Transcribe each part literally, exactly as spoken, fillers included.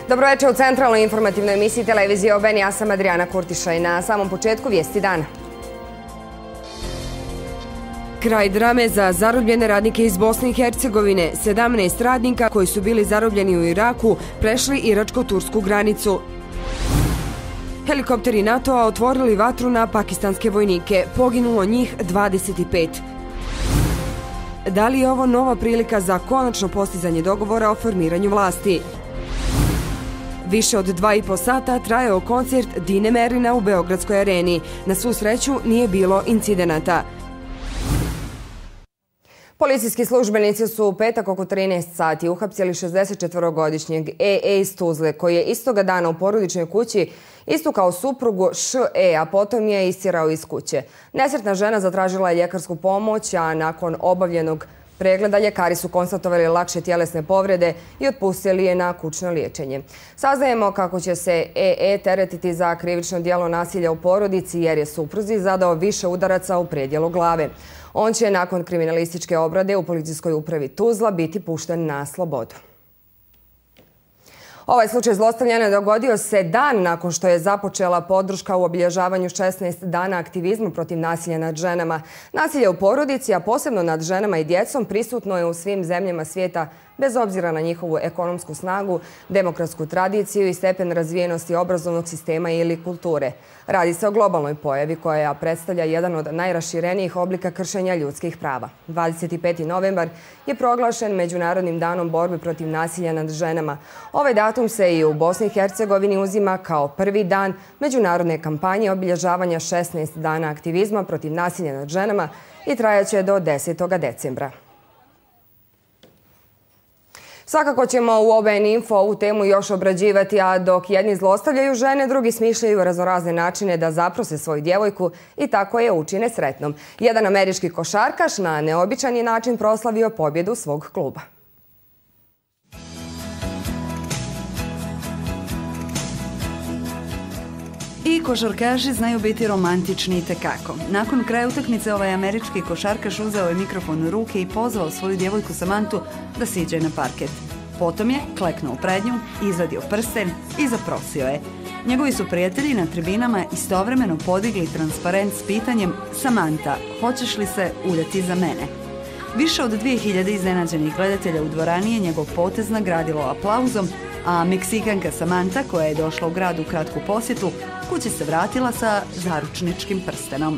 Dobroveče u centralnoj informativnoj emisiji televizije O B N. Ja sam Adriana Kurtiša i na samom početku vijesti dana. Kraj drame za zarobljene radnike iz Bosne i Hercegovine. sedamnaest radnika koji su bili zarobljeni u Iraku prešli iračko-tursku granicu. Helikopteri NATO-a otvorili vatru na pakistanske vojnike. Poginulo njih dvadeset pet. Da li je ovo nova prilika za konačno postizanje dogovora o formiranju vlasti? Više od dva i po sata trajao koncert Dine Merlina u Beogradskoj areni. Na svu sreću nije bilo incidenata. Policijski službenici su u petak oko trinaest sati uhapsili šezdesetčetvorogodišnjeg E E iz Tuzle, koji je istoga dana u porodičnoj kući istukao suprugu Š E, a potom je istjerao iz kuće. Nesretna žena zatražila je ljekarsku pomoć, a nakon obavljenog pregleda ljekari su konstatovali lakše tjelesne povrede i otpustili je na kućno liječenje. Saznajemo kako će se E E teretiti za krivično djelo nasilja u porodici jer je supruzi zadao više udaraca u predjelu glave. On će nakon kriminalističke obrade u policijskoj upravi Tuzla biti pušten na slobodu. Ovaj slučaj zlostavljanja dogodio se dan nakon što je započela podrška u obilježavanju šesnaest dana aktivizma protiv nasilja nad ženama. Nasilje u porodici, a posebno nad ženama i djecom, prisutno je u svim zemljama svijeta bez obzira na njihovu ekonomsku snagu, demokratsku tradiciju i stepen razvijenosti obrazovnog sistema ili kulture. Radi se o globalnoj pojavi koja predstavlja jedan od najraširenijih oblika kršenja ljudskih prava. dvadeset peti novembar je proglašen Međunarodnim danom borbe protiv nasilja nad ženama. Ovaj datum se i u Bosni i Hercegovini uzima kao prvi dan međunarodne kampanje obilježavanja šesnaest dana aktivizma protiv nasilja nad ženama i trajaće do desetog decembra. Svakako ćemo u O B N Info ovu temu još obrađivati, a dok jedni zlostavljaju žene, drugi smišljaju raznorazne načine da zaprose svoju djevojku i tako je učine sretnom. Jedan američki košarkaš na neobičan je način proslavio pobjedu svog kluba. I košarkaši znaju biti romantični itekako. Nakon kraja utakmice ovaj američki košarkaš uzeo je mikrofon u ruke i pozvao svoju djevojku Samantu da siđe na parket. Potom je kleknuo pred nju, izvadio prsten i zaprosio je. Njegovi su prijatelji na tribinama istovremeno podigli transparent s pitanjem: Samanta, hoćeš li se udati za mene? Više od dvije hiljade iznenađenih gledatelja u dvorani je njegov potez nagradilo aplauzom, a Meksikanka Samanta, koja je došla u grad u kratku posjetu, kući se vratila sa zaručničkim prstenom.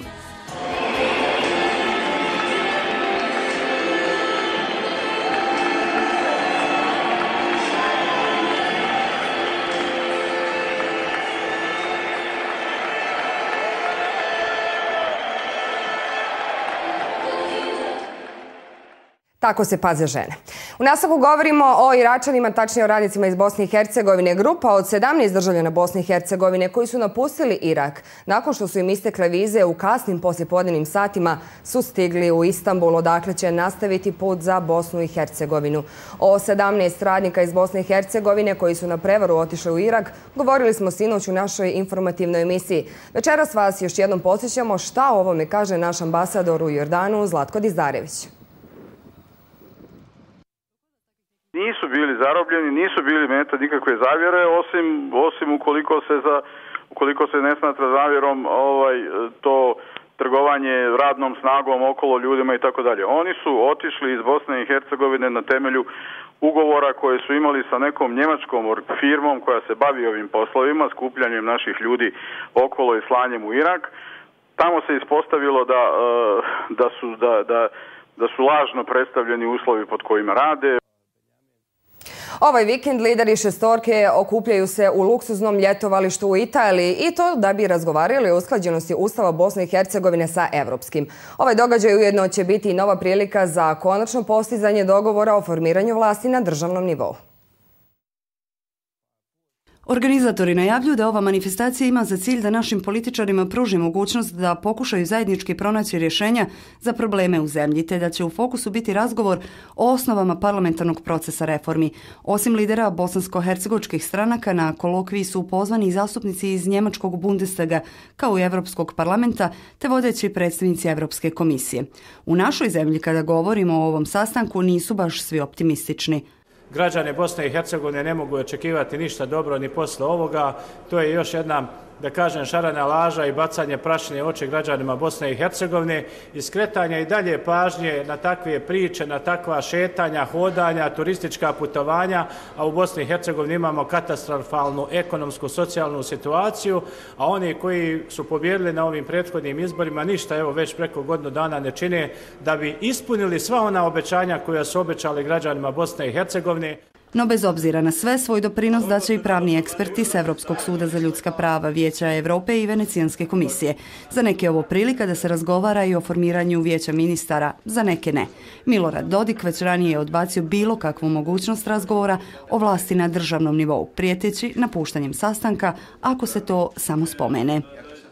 Tako se paze žene. U nastavku govorimo o Iračanima, tačnije o radnicima iz Bosne i Hercegovine. Grupa od sedamnaest državljana Bosne i Hercegovine koji su napustili Irak nakon što su im istekle vize u kasnim poslijepodnevnim satima su stigli u Istanbul, odakle će nastaviti put za Bosnu i Hercegovinu. O sedamnaest radnika iz Bosne i Hercegovine koji su na prevaru otišli u Irak govorili smo sinoć u našoj informativnoj emisiji. Večeras vas još jednom podsjećamo šta o ovome kaže naš ambasador u Jordanu Zlatko Dizdarević. Nisu bili zarobljeni, nisu bili meta nikakve zavjere, osim, osim ukoliko se za, ukoliko se ne smatra zavjerom ovaj, to trgovanje radnom snagom okolo ljudima i tako dalje. Oni su otišli iz Bosne i Hercegovine na temelju ugovora koje su imali sa nekom njemačkom firmom koja se bavi ovim poslovima, skupljanjem naših ljudi okolo i slanjem u Irak. Tamo se ispostavilo da, da, su, da, da, da su lažno predstavljeni uslovi pod kojima rade. Ovaj vikend lideri šestorke okupljaju se u luksuznom ljetovalištu u Italiji i to da bi razgovarali o usklađenosti Ustava Bosne i Hercegovine sa evropskim. Ovaj događaj ujedno će biti i nova prilika za konačno postizanje dogovora o formiranju vlasti na državnom nivou. Organizatori najavljuju da ova manifestacija ima za cilj da našim političarima pruži mogućnost da pokušaju zajednički pronaći rješenja za probleme u zemlji, te da će u fokusu biti razgovor o osnovama parlamentarnog procesa reformi. Osim lidera bosansko-hercegovačkih stranaka, na kolokviji su pozvani i zastupnici iz njemačkog Bundestaga, kao i Europskog parlamenta, te vodeći predstavnici Europske komisije. U našoj zemlji, kada govorimo o ovom sastanku, nisu baš svi optimistični. građane Bosne i Hercegovine ne mogu očekivati ništa dobro ni posle ovoga. To je još jedna, da kažem, šarena laža i bacanje prašine oči građanima Bosne i Hercegovine i skretanje i dalje pažnje na takve priče, na takva šetanja, hodanja, turistička putovanja, a u Bosni i Hercegovini imamo katastrofalnu ekonomsku, socijalnu situaciju, a oni koji su pobjedili na ovim prethodnim izborima ništa, evo već preko godinu dana ne čine da bi ispunili sva ona obećanja koja su obećali građanima Bosne i Hercegovine. No bez obzira na sve, svoj doprinos daće i pravni eksperti s Evropskog suda za ljudska prava, Vijeća Evrope i Venecijanske komisije. Za neke je ovo prilika da se razgovara i o formiranju Vijeća ministara, za neke ne. Milorad Dodik već ranije je odbacio bilo kakvu mogućnost razgovora o vlasti na državnom nivou, prijeteći napuštanjem sastanka ako se to samo spomene.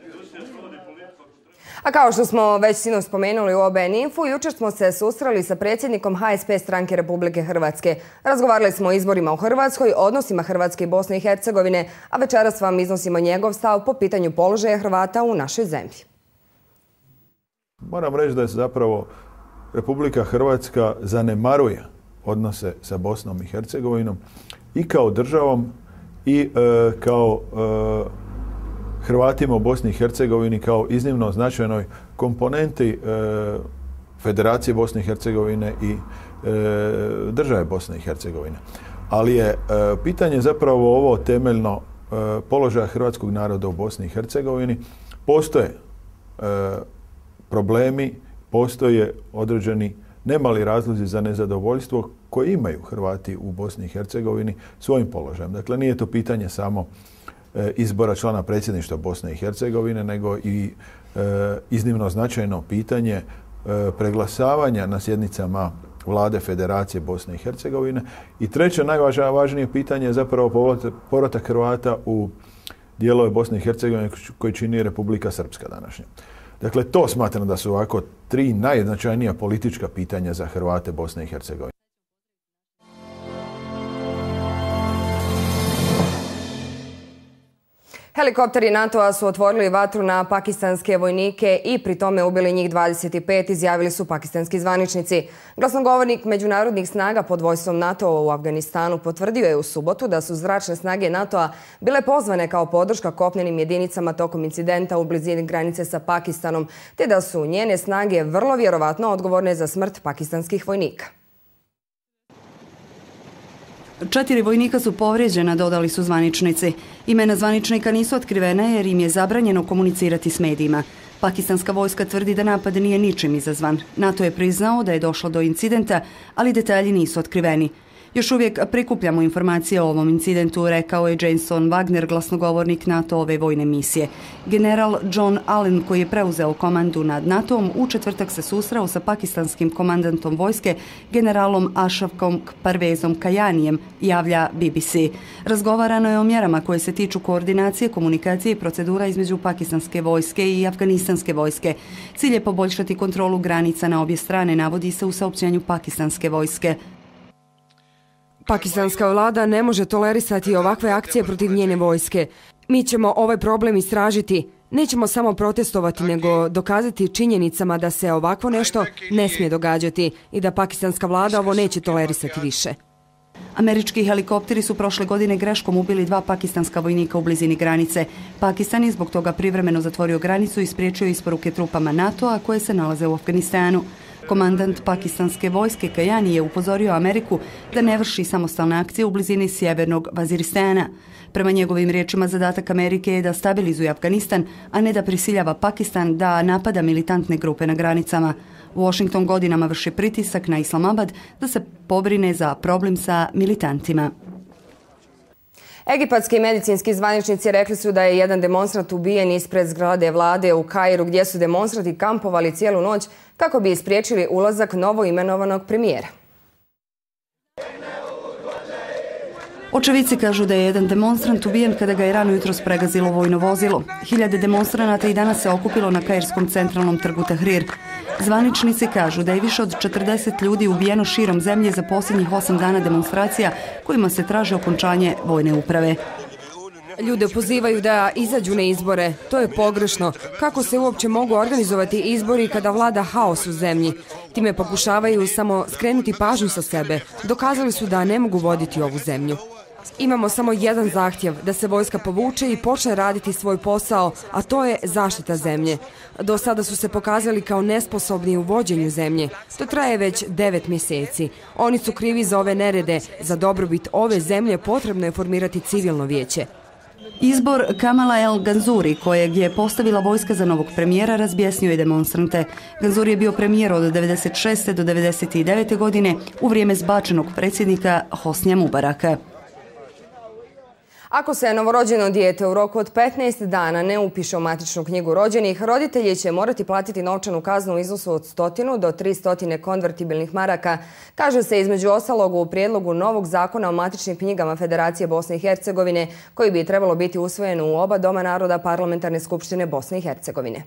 A kao što smo već sinoć spomenuli u O B N Infu, jučer smo se susreli sa predsjednikom H S P stranke Republike Hrvatske. Razgovarali smo o izborima u Hrvatskoj, odnosima Hrvatske i Bosne i Hercegovine, a večeras vam iznosimo njegov stav po pitanju položaja Hrvata u našoj zemlji. Moram reći da je zapravo Republika Hrvatska zanemaruje odnose sa Bosnom i Hercegovinom i kao državom i e, kao e, Hrvatima u Bosni i Hercegovini kao iznimno značajnoj komponenti e, Federacije Bosne i Hercegovine i e, države Bosne i Hercegovine. Ali je e, pitanje zapravo ovo temeljno e, položaja hrvatskog naroda u Bosni i Hercegovini. Postoje e, problemi, postoje određeni nemali razlozi za nezadovoljstvo koje imaju Hrvati u Bosni i Hercegovini svojim položajem. Dakle, nije to pitanje samo izbora člana predsjedništva Bosne i Hercegovine, nego i e, iznimno značajno pitanje e, preglasavanja na sjednicama Vlade Federacije Bosne i Hercegovine. I treće, najvažnije pitanje je zapravo povratak Hrvata u dijelove Bosne i Hercegovine koji čini Republika Srpska današnja. Dakle, to smatram da su ovako tri najznačajnija politička pitanja za Hrvate Bosne i Hercegovine. Helikopteri NATO-a su otvorili vatru na pakistanske vojnike i pri tome ubili njih dvadeset pet, izjavili su pakistanski zvaničnici. Glasnogovornik međunarodnih snaga pod vojstvom NATO-a u Afganistanu potvrdio je u subotu da su zračne snage NATO-a bile pozvane kao podrška kopnenim jedinicama tokom incidenta u blizini granice sa Pakistanom, te da su njene snage vrlo vjerovatno odgovorne za smrt pakistanskih vojnika. Četiri vojnika su povrijeđena, dodali su zvaničnici. Imena zvaničnika nisu otkrivene jer im je zabranjeno komunicirati s medijima. Pakistanska vojska tvrdi da napad nije ničim izazvan. NATO je priznao da je došlo do incidenta, ali detalji nisu otkriveni. Još uvijek prikupljamo informacije o ovom incidentu, rekao je Jason Wagner, glasnogovornik NATO-ove vojne misije. General John Allen, koji je preuzeo komandu nad NATO-om, u četvrtak se susreo sa pakistanskim komandantom vojske, generalom Ashrafom Parvezom Kajanijem, javlja B B C. Razgovarano je o mjerama koje se tiču koordinacije, komunikacije i procedura između pakistanske vojske i afganistanske vojske. Cilj je poboljšati kontrolu granica na obje strane, navodi se u saopćenju pakistanske vojske. Pakistanska vlada ne može tolerisati ovakve akcije protiv njene vojske. Mi ćemo ovaj problem istražiti. Nećemo samo protestovati, nego dokazati činjenicama da se ovakvo nešto ne smije događati i da pakistanska vlada ovo neće tolerisati više. Američki helikopteri su prošle godine greškom ubili dva pakistanska vojnika u blizini granice. Pakistan je zbog toga privremeno zatvorio granicu i spriječio isporuke trupama NATO-a koje se nalaze u Afganistanu. Komandant pakistanske vojske Kajani je upozorio Ameriku da ne vrši samostalne akcije u blizini sjevernog Vaziristana. Prema njegovim riječima, zadatak Amerike je da stabilizuje Afganistan, a ne da prisiljava Pakistan da napada militantne grupe na granicama. Washington godinama vrši pritisak na Islamabad da se pobrine za problem sa militantima. Egipatski medicinski zvaničnici rekli su da je jedan demonstrant ubijen ispred zgrade vlade u Kairu, gdje su demonstranti kampovali cijelu noć kako bi ispriječili ulazak novoimenovanog premijera. Očevici kažu da je jedan demonstrant ubijen kada ga je rano jutros pregazilo vojno vozilo. Hiljade demonstranata i danas se okupilo na kairskom centralnom trgu Tahrir. Zvaničnici kažu da je više od četrdeset ljudi ubijeno širom zemlje za posljednjih osam dana demonstracija kojima se traži okončanje vojne uprave. Ljude pozivaju da izađu na izbore. To je pogrešno. Kako se uopće mogu organizovati izbori kada vlada haos u zemlji? Time pokušavaju samo skrenuti pažnju sa sebe. Dokazali su da ne mogu voditi ovu zemlju. Imamo samo jedan zahtjev, da se vojska povuče i počne raditi svoj posao, a to je zaštita zemlje. Do sada su se pokazali kao nesposobni u vođenju zemlje. To traje već devet mjeseci. Oni su krivi za ove nerede. Za dobrobit ove zemlje potrebno je formirati civilno vijeće. Izbor Kamala El Ganzuri, kojeg je postavila vojska za novog premijera, razbjesnio je demonstrante. Ganzuri je bio premijer od devedeset šeste do devedeset devete godine u vrijeme zbačenog predsjednika Hosnija Mubaraka. Ako se novorođeno dijete u roku od petnaest dana ne upiše u matičnu knjigu rođenih, roditelji će morati platiti novčanu kaznu u iznosu od sto do tristo konvertibilnih maraka, kaže se između ostalog u prijedlogu novog zakona o matičnim knjigama Federacije Bosne i Hercegovine, koji bi trebalo biti usvojen u oba doma naroda Parlamentarne skupštine Bosne i Hercegovine.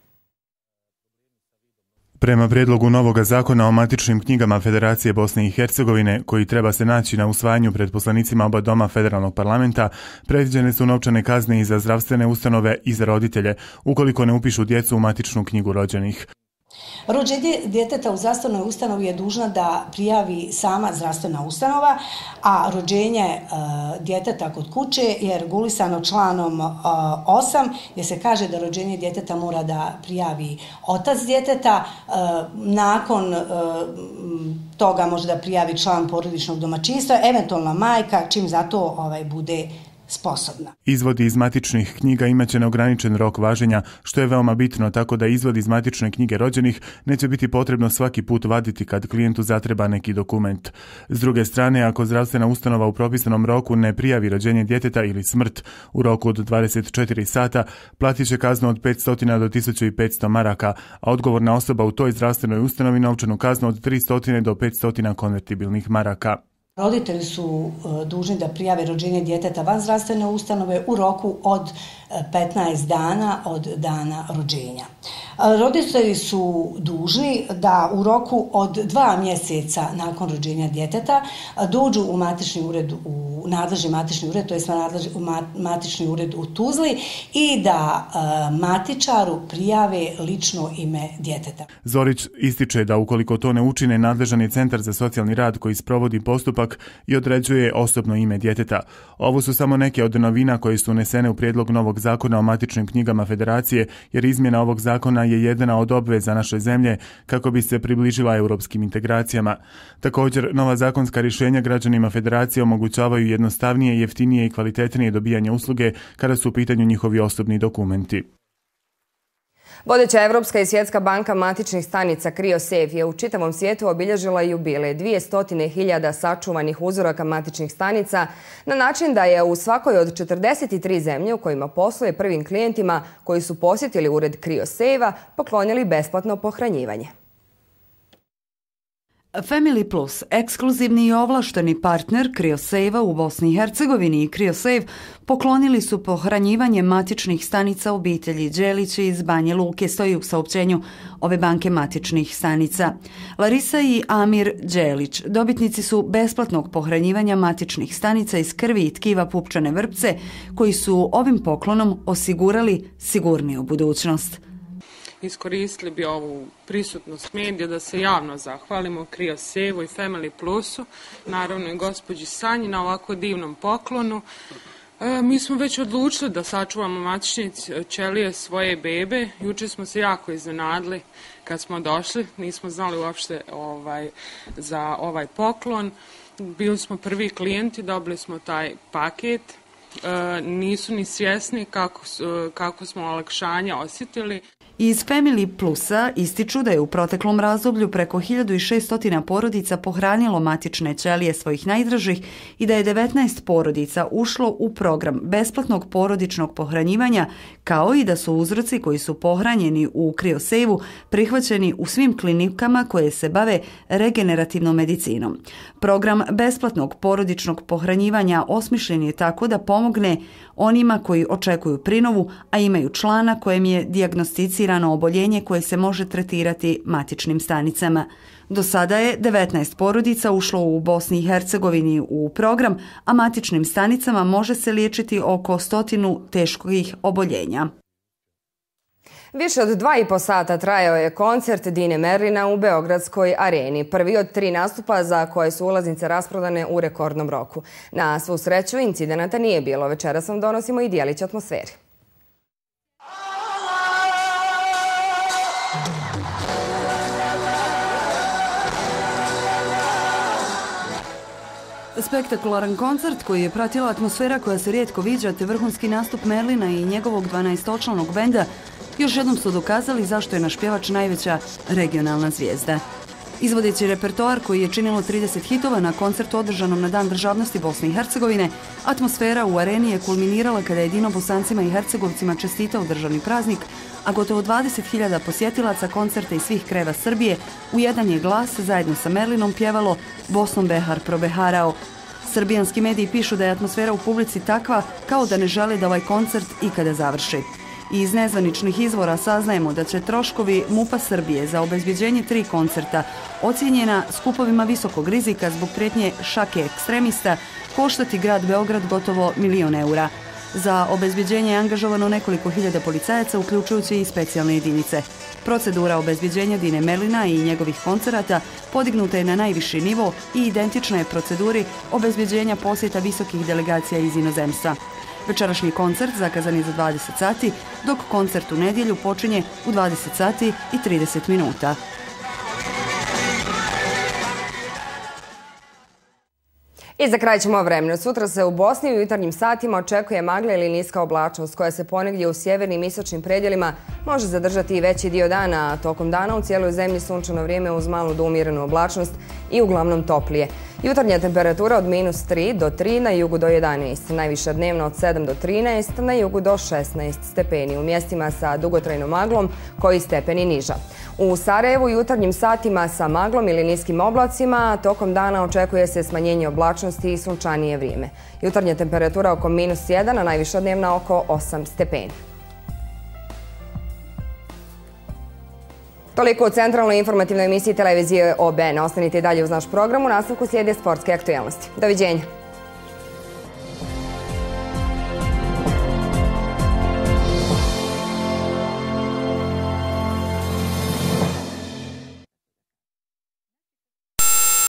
Prema prijedlogu novoga zakona o matičnim knjigama Federacije Bosne i Hercegovine, koji treba se naći na usvajanju pred poslanicima oba doma federalnog parlamenta, predviđene su novčane kazne i za zdravstvene ustanove i za roditelje, ukoliko ne upišu djecu u matičnu knjigu rođenih. Rođenje djeteta u zdravstvenoj ustanovi je dužna da prijavi sama zdravstvena ustanova, a rođenje e, djeteta kod kuće je regulisano članom e, osam, gdje se kaže da rođenje djeteta mora da prijavi otac djeteta, e, nakon e, toga može da prijavi član porodičnog domaćinstva, eventualna majka, čim za to ovaj, bude sposobna. Izvodi iz matičnih knjiga imaće neograničen rok važenja, što je veoma bitno, tako da izvod iz matične knjige rođenih neće biti potrebno svaki put vaditi kad klijentu zatreba neki dokument. S druge strane, ako zdravstvena ustanova u propisanom roku ne prijavi rođenje djeteta ili smrt u roku od dvadeset četiri sata, platit će kaznu od petsto do tisuću petsto maraka, a odgovorna osoba u toj zdravstvenoj ustanovi novčanu kaznu od tristo do petsto konvertibilnih maraka. Roditelji su dužni da prijave rođenje djeteta van zdravstvene ustanove u roku od petnaest dana od dana rođenja. Roditelji su dužni da u roku od dva mjeseca nakon rođenja djeteta dođu u matični ured, u nadležni matični ured, to je matični ured u Tuzli, i da matičaru prijave lično ime djeteta. Zorić ističe da ukoliko to ne učine, nadležan je Centar za socijalni rad koji sprovodi postupak i određuje osobno ime djeteta. Ovo su samo neke od novina koje su unesene u prijedlog novog zakona o matičnim knjigama Federacije, jer izmjena ovog zakona je jedna od obveza naše zemlje kako bi se približila europskim integracijama. Također, nova zakonska rješenja građanima Federacije omogućavaju jednostavnije, jeftinije i kvalitetnije dobijanje usluge kada su u pitanju njihovi osobni dokumenti. Vodeća Evropska i Svjetska banka matičnih stanica CryoSafe je u čitavom svijetu obilježila jubilej dvjesto hiljada sačuvanih uzoraka matičnih stanica na način da je u svakoj od četrdeset tri zemlje u kojima posluje prvim klijentima koji su posjetili ured CryoSafe-a poklonili besplatno pohranjivanje. Family Plus, ekskluzivni i ovlašteni partner CryoSafe-a u Bosni i Hercegovini i CryoSafe poklonili su pohranjivanje matičnih stanica obitelji Đelić iz Banje Luke, stoji u saopćenju ove banke matičnih stanica. Larisa i Amir Đelić dobitnici su besplatnog pohranjivanja matičnih stanica iz krvi i tkiva pupčane vrpce, koji su ovim poklonom osigurali sigurniju budućnost. Iskoristili bi ovu prisutnost medija da se javno zahvalimo CryoSafe-u i Family Plusu, naravno i gospođi Sanji na ovako divnom poklonu. E, mi smo već odlučili da sačuvamo matične ćelije svoje bebe. Juče smo se jako iznenadili kad smo došli, nismo znali uopšte ovaj, za ovaj poklon. Bili smo prvi klijenti, dobili smo taj paket. E, nisu ni svjesni kako, kako smo olakšanja osjetili. Iz Family Plusa ističu da je u proteklom razdoblju preko hiljadu šesto porodica pohranilo matične ćelije svojih najdražih i da je devetnaest porodica ušlo u program besplatnog porodičnog pohranjivanja, kao i da su uzroci koji su pohranjeni u CryoSafe-u prihvaćeni u svim klinikama koje se bave regenerativnom medicinom. Program besplatnog porodičnog pohranjivanja osmišljen je tako da pomogne onima koji očekuju prinovu, a imaju člana kojem je dijagnosticiran dijagnosticirano oboljenje koje se može tretirati matičnim stanicama. Do sada je devetnaest porodica ušlo u Bosni i Hercegovini u program, a matičnim stanicama može se liječiti oko stotinu teških oboljenja. Više od dva i po sata trajao je koncert Dine Merlina u Beogradskoj areni. Prvi od tri nastupa za koje su ulaznice rasprodane u rekordnom roku. Na svu sreću incidenata nije bilo. Večeras vam donosimo i dijelić atmosferi. Spektakularan koncert koji je pratila atmosfera koja se rijetko viđa te vrhunski nastup Merlina i njegovog dvanaestočlanog benda još jednom su dokazali zašto je naš pjevač najveća regionalna zvijezda. Izvodeći repertoar koji je činilo trideset hitova na koncertu održanom na Dan državnosti Bosne i Hercegovine, atmosfera u areni je kulminirala kada je Dino Bosancima i Hercegovcima čestitao državni praznik, a gotovo dvadeset hiljada posjetilaca koncerta iz svih krajeva Srbije u jedan je glas zajedno sa Merlinom pjevalo Bosnom Behar probeharao. Srbijanski mediji pišu da je atmosfera u publici takva kao da ne žele da ovaj koncert ikada završi. I iz nezvaničnih izvora saznajemo da će troškovi MUP-a Srbije za obezbjeđenje tri koncerta, ocijenjena skupovima visokog rizika zbog prijetnje šake ekstremista, koštati grad Beograd gotovo milion eura. Za obezbjeđenje je angažovano nekoliko hiljada policajaca, uključujući i specijalne jedinice. Procedura obezbjeđenja Dine Merlina i njegovih koncerata podignuta je na najviši nivo i identična je proceduri obezbjeđenja posjeta visokih delegacija iz inozemstva. Večerašnji koncert zakazan je za dvadeset sati, dok koncert u nedjelju počinje u dvadeset sati i trideset minuta. I za kraj ćemo o vremenu. Sutra se u Bosni u jutarnjim satima očekuje magla ili niska oblačnost koja se ponegdje u sjevernim i istočnim predjelima može zadržati i veći dio dana, a tokom dana u cijeloj zemlji sunčano vrijeme uz malu do umjerenu oblačnost i uglavnom toplije. Jutarnja temperatura od minus tri do tri, na jugu do jedanaest, najviša dnevno od sedam do trinaest, na jugu do šesnaest stepeni, u mjestima sa dugotrajnom maglom koji stepeni niža. U Sarajevu jutarnjim satima sa maglom ili niskim oblacima, a tokom dana očekuje se smanjenje oblačnosti i sunčanije vrijeme. Jutarnja temperatura oko minus jedan, a najviša dnevna oko osam stepeni. Toliko u centralnoj informativnoj emisiji televizije O B N. Ostanite i dalje uz naš program. U nastavku slijede sportske aktualnosti. Doviđenja.